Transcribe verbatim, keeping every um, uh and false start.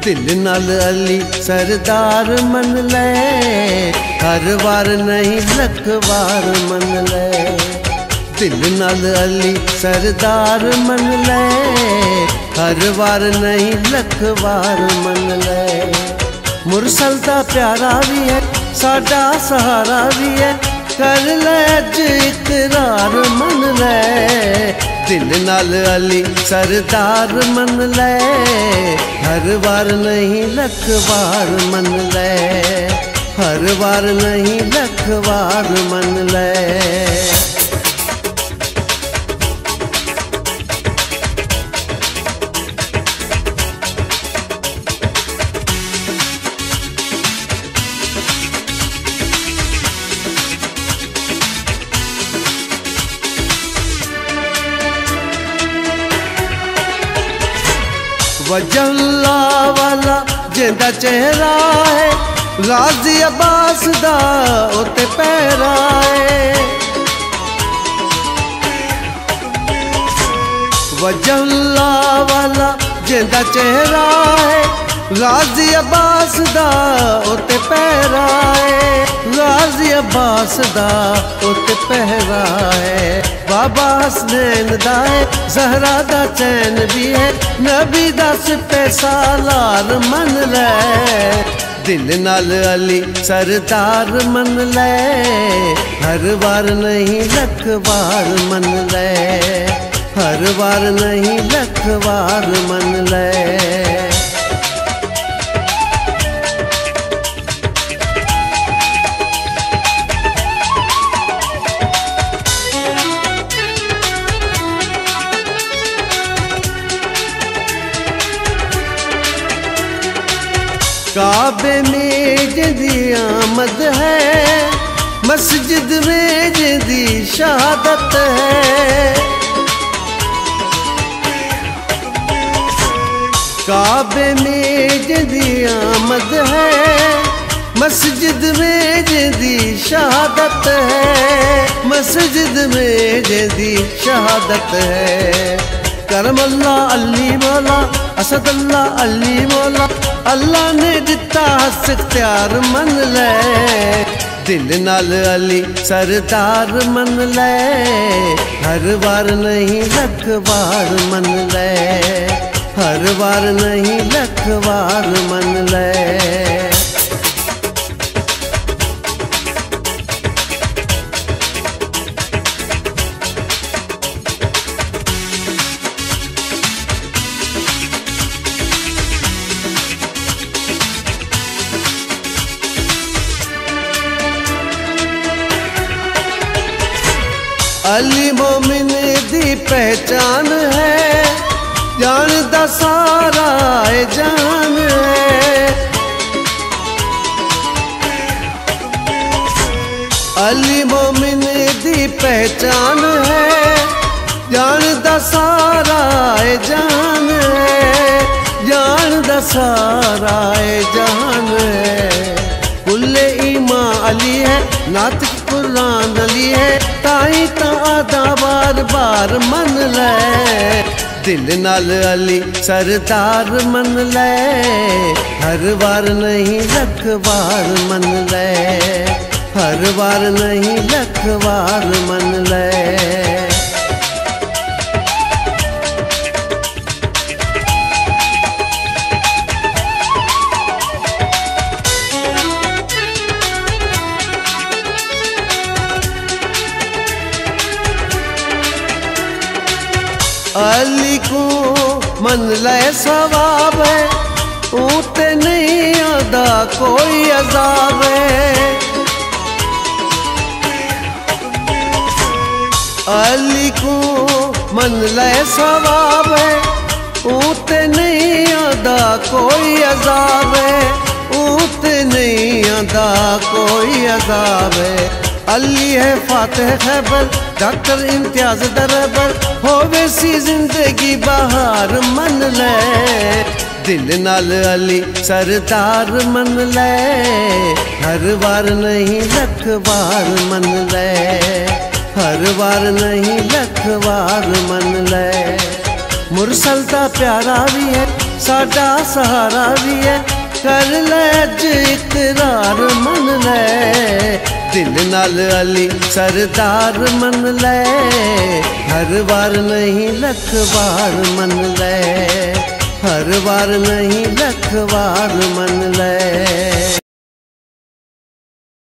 दिल नाल अली सरदार मन ले, हर बार नहीं लख बार मन ले। दिल नाल अली सरदार मन ले, हर बार नहीं लख बार मन ले। मुरसल दा प्यारा भी है, साडा सहारा भी है, कर ले अज इकरार मन ले। दिल नाल अली सरदार मन ले, हर बार नहीं लख बार मन ले, हर बार नहीं लख बार मन ले। वजल्ला वाला जिंदा चेहरा है, गाजी अब्बास दा उते पैरा है। वजल्ला वाला जिंदा चेहरा है, गाजी अब्बास दा उते पैरा है, गाजी अब्बास दा उते पहरा है। बाबा हसनैन दा है, ज़हरा दा चैन भी है, नबी दा सिपे सालार मन ले। दिल नाल अली सरदार मन ले, हर बार नहीं लख बार मन ले, हर बार नहीं लख बार मन ले। काबे में जिंदी आमद है, मस्जिद में जिंदी शहादत है। काबे में जिंदी आमद है, मस्जिद में जिंदी शहादत है, मस्जिद में जिंदी शहादत है। करम अल्लाह अली मौला, असद अल्लाह अली मौला, अल्लाह ने दिता हस इख्तियार मन ले। दिल नाल अली सरदार मन ले, हर बार नहीं लख बार मन ले, हर बार नहीं लख बार मन ले। अली मोमिन दी पहचान है, जान दा सारा है जान है। अली मोमिन दी पहचान है, जान दा सारा है जान है, जान दा सारा है जान है। कुल्ले ईमा अली है, नातिक कुरान अली है, ताई ता आदा बार बार मन ले। दिल नाल अली सरदार मन ले, हर बार नहीं लख बार मन ले, हर बार नहीं लख बार मन ले। अली को मन ले सवाब है, ऊते नहीं आदा कोई अजाब है। अली को मन ले सवाब है, ऊते नहीं आदा कोई अजाब है, ऊते नहीं आदा कोई अजाब है। अली है फातिह खैबर, डॉक्टर इम्तियाज दरबर, होवे सी जिंदगी बहार मन ले। दिल नाल अली सरदार मन ले, हर बार नहीं लख बार मन ले, हर बार नहीं लख बार मन ले। मुरसल दा प्यारा भी है, साडा सहारा भी है, कर ले अज इकरार मन ले। दिल नाल अली सरदार मन ले, हर बार नहीं लख बार मन ले, हर बार नहीं लख बार मन ले।